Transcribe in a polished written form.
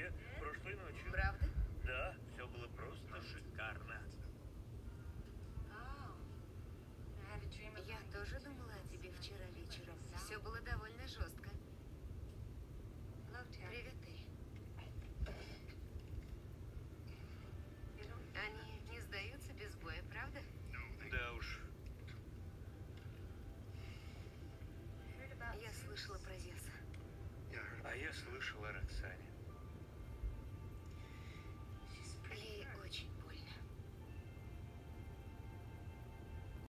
тебе прошлой ночью. Правда? Да, все было просто шикарно. Я тоже думала о тебе вчера вечером. Все было довольно жестко. Привет, Терри. Они не сдаются без боя, правда? Да уж. Я слышала про Зевса. А я слышал о